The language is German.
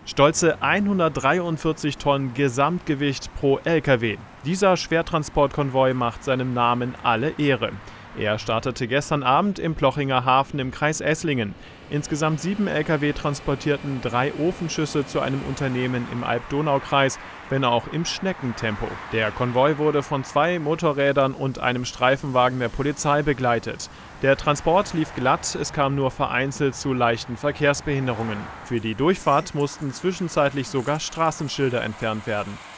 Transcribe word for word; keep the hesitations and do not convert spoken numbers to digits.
Stolze hundertdreiundvierzig Tonnen Gesamtgewicht pro L K W. Dieser Schwertransportkonvoi macht seinem Namen alle Ehre. Er startete gestern Abend im Plochinger Hafen im Kreis Esslingen. Insgesamt sieben L K W transportierten drei Ofenschüsse zu einem Unternehmen im Alb-Donau-Kreis, wenn auch im Schneckentempo. Der Konvoi wurde von zwei Motorrädern und einem Streifenwagen der Polizei begleitet. Der Transport lief glatt, es kam nur vereinzelt zu leichten Verkehrsbehinderungen. Für die Durchfahrt mussten zwischenzeitlich sogar Straßenschilder entfernt werden.